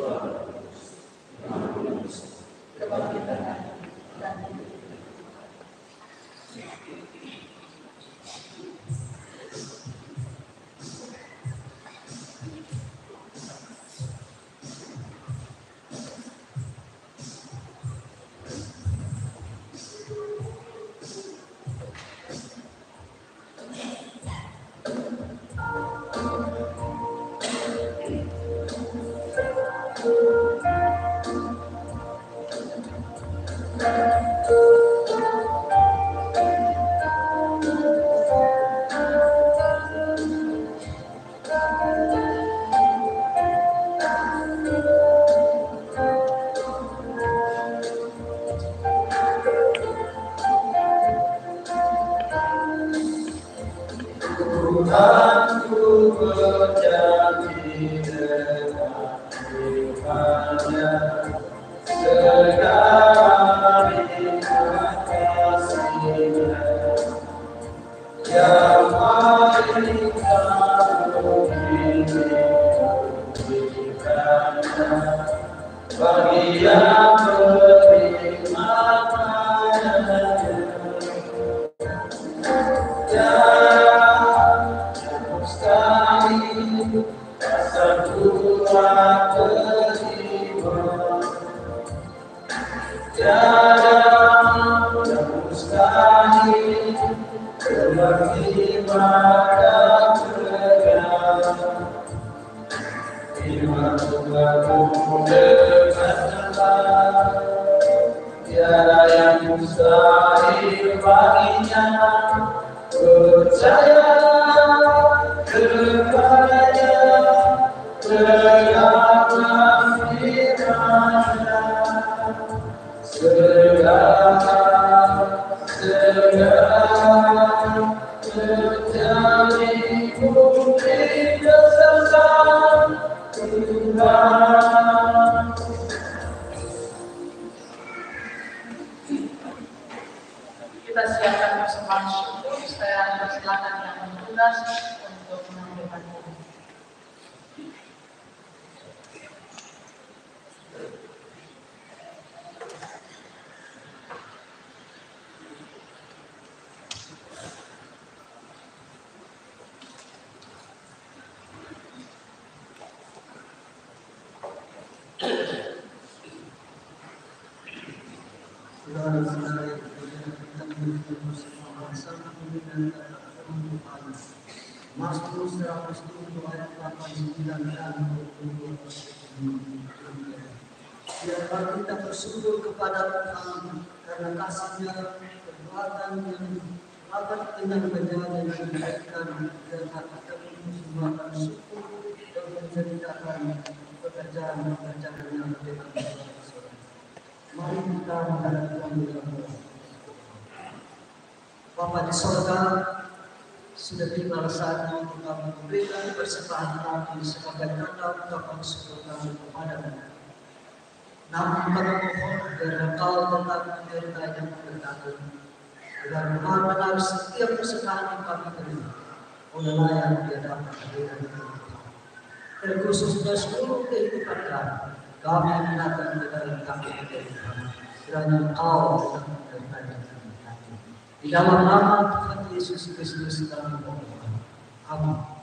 Kita siapkan persembahan syukur. Saya persilakan yang bertugas untuk menyampaikan. Mazmur 107 ayat 89 dan 20. Biarlah kita bersyukur kepada Tuhan karena kasih-Nya, perbuatan yang dapat dengan kejadian yang diberikan, dan kita mempersembahkan syukur dan menceritakan pekerjaan-pekerjaan yang berdekat. Mari kita menghadap Tuhan. Bapa di sorga, sudah tiba saatnya untuk kami memberikan persembahan kami sebagai tanda ungkapan syukur kami kepada-Mu. Namun kami mohon agar Engkau tetap menyertai dan memberkati, agar Tuhan menaruh setiap persembahan yang kami terima oleh layak di hadapan hadirat Tuhan. Terkhusus pada seluruh kehidupan kami menatap ke dalam kami kehidupan. Kiranya Engkau tetap menyertai. Di dalam nama Tuhan Yesus Kristus kami mohon. Amin.